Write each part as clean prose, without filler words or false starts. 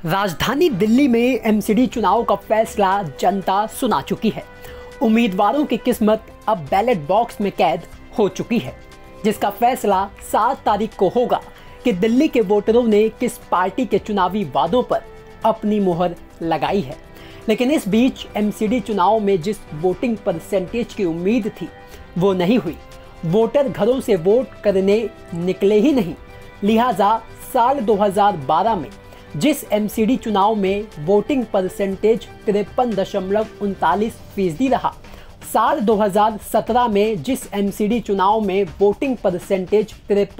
राजधानी दिल्ली में एमसीडी चुनाव का फैसला जनता सुना चुकी है। उम्मीदवारों की किस्मत अब बैलेट बॉक्स में कैद हो चुकी है, जिसका फैसला 7 तारीख को होगा कि दिल्ली के वोटरों ने किस पार्टी के चुनावी वादों पर अपनी मुहर लगाई है। लेकिन इस बीच एमसीडी चुनाव में जिस वोटिंग परसेंटेज की उम्मीद थी वो नहीं हुई। वोटर घरों से वोट करने निकले ही नहीं। लिहाजा साल 2012 में जिस एमसीडी चुनाव में वोटिंग परसेंटेज 53.39% रहा, साल 2017 में जिस एमसीडी चुनाव में वोटिंग परसेंटेज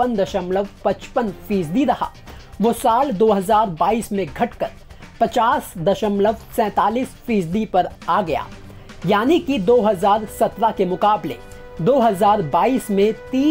53.55% रहा, वो साल 2022 में घटकर 50.47% पर आ गया। यानी कि 2017 के मुकाबले 2022 में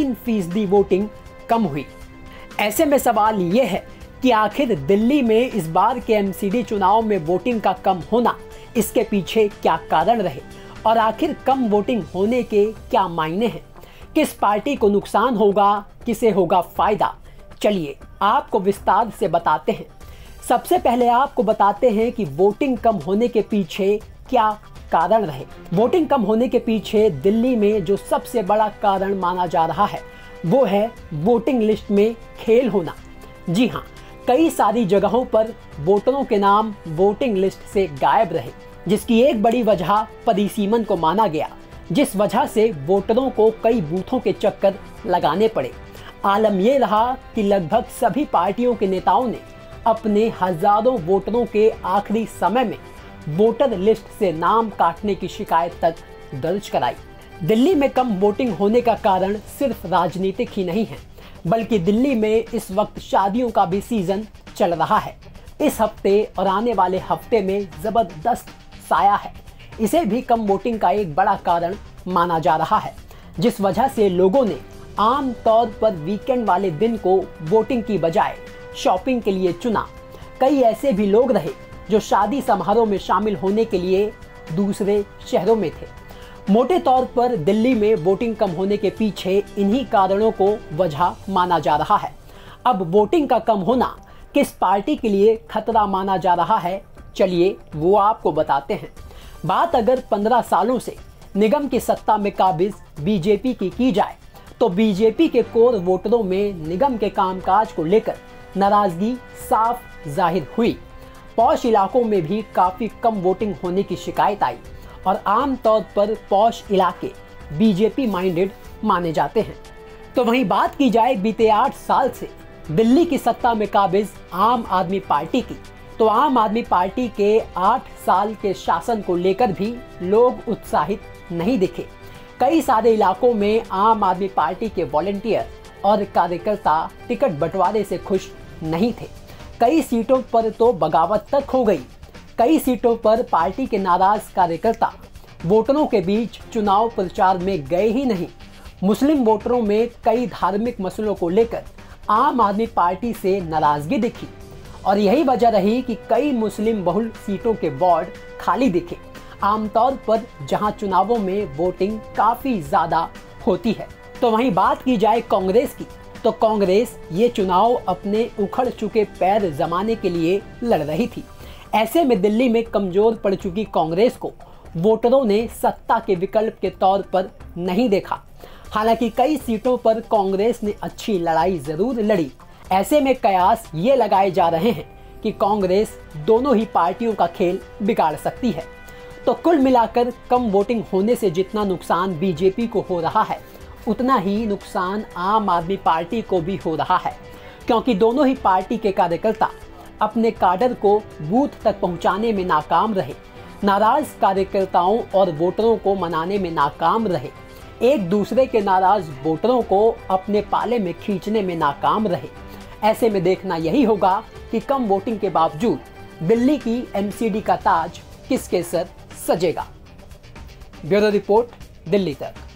3% वोटिंग कम हुई। ऐसे में सवाल ये है कि आखिर दिल्ली में इस बार के एमसीडी चुनाव में वोटिंग का कम होना, इसके पीछे क्या कारण रहे और आखिर कम वोटिंग होने के क्या मायने हैं? किस पार्टी को नुकसान होगा, किसे होगा फायदा? चलिए आपको विस्तार से बताते हैं। सबसे पहले आपको बताते हैं कि वोटिंग कम होने के पीछे क्या कारण रहे। वोटिंग कम होने के पीछे दिल्ली में जो सबसे बड़ा कारण माना जा रहा है वो है वोटिंग लिस्ट में खेल होना। जी हाँ, कई सारी जगहों पर वोटरों के नाम वोटिंग लिस्ट से गायब रहे, जिसकी एक बड़ी वजह परिसीमन को माना गया, जिस वजह से वोटरों को कई बूथों के चक्कर लगाने पड़े। आलम यह रहा कि लगभग सभी पार्टियों के नेताओं ने अपने हजारों वोटरों के आखिरी समय में वोटर लिस्ट से नाम काटने की शिकायत तक दर्ज कराई। दिल्ली में कम वोटिंग होने का कारण सिर्फ राजनीतिक ही नहीं है, बल्कि दिल्ली में इस वक्त शादियों का भी सीजन चल रहा है। इस हफ्ते और आने वाले हफ्ते में जबरदस्त साया है। इसे भी कम वोटिंग का एक बड़ा कारण माना जा रहा है, जिस वजह से लोगों ने आम तौर पर वीकेंड वाले दिन को वोटिंग की बजाय शॉपिंग के लिए चुना। कई ऐसे भी लोग रहे जो शादी समारोह में शामिल होने के लिए दूसरे शहरों में थे। मोटे तौर पर दिल्ली में वोटिंग कम होने के पीछे इन्हीं कारणों को वजह माना जा रहा है। अब वोटिंग का कम होना किस पार्टी के लिए खतरा माना जा रहा है, चलिए वो आपको बताते हैं। बात अगर 15 सालों से निगम की सत्ता में काबिज बीजेपी की जाए तो बीजेपी के कोर वोटरों में निगम के कामकाज को लेकर नाराजगी साफ जाहिर हुई। पॉश इलाकों में भी काफी कम वोटिंग होने की शिकायत आई और आमतौर पर पॉश इलाके बीजेपी माइंडेड माने जाते हैं। तो वहीं बात की जाए बीते 8 साल से दिल्ली की सत्ता में काबिज आम आदमी पार्टी की, तो आम आदमी पार्टी के 8 साल के शासन को लेकर भी लोग उत्साहित नहीं दिखे। कई सारे इलाकों में आम आदमी पार्टी के वॉलंटियर और कार्यकर्ता टिकट बंटवारे से खुश नहीं थे। कई सीटों पर तो बगावत तक हो गई। कई सीटों पर पार्टी के नाराज कार्यकर्ता वोटरों के बीच चुनाव प्रचार में गए ही नहीं। मुस्लिम वोटरों में कई धार्मिक मसलों को लेकर आम आदमी पार्टी से नाराजगी दिखी और यही वजह रही कि कई मुस्लिम बहुल सीटों के वार्ड खाली दिखे, आमतौर पर जहां चुनावों में वोटिंग काफी ज्यादा होती है। तो वहीं बात की जाए कांग्रेस की, तो कांग्रेस ये चुनाव अपने उखड़ चुके पैर जमाने के लिए लड़ रही थी। ऐसे में दिल्ली में कमजोर पड़ चुकी कांग्रेस को वोटरों ने सत्ता के विकल्प के तौर पर नहीं देखा। हालांकि कई सीटों पर कांग्रेस ने अच्छी लड़ाई जरूर लड़ी। ऐसे में कयास ये लगाए जा रहे हैं कि कांग्रेस दोनों ही पार्टियों का खेल बिगाड़ सकती है। तो कुल मिलाकर कम वोटिंग होने से जितना नुकसान बीजेपी को हो रहा है, उतना ही नुकसान आम आदमी पार्टी को भी हो रहा है, क्योंकि दोनों ही पार्टी के कार्यकर्ता अपने काडर को बूथ तक पहुंचाने में नाकाम रहे, नाराज कार्यकर्ताओं और वोटरों को मनाने में नाकाम रहे, एक दूसरे के नाराज वोटरों को अपने पाले में खींचने में नाकाम रहे। ऐसे में देखना यही होगा कि कम वोटिंग के बावजूद दिल्ली की एमसीडी का ताज किसके सर सजेगा। ब्यूरो रिपोर्ट, दिल्ली तक।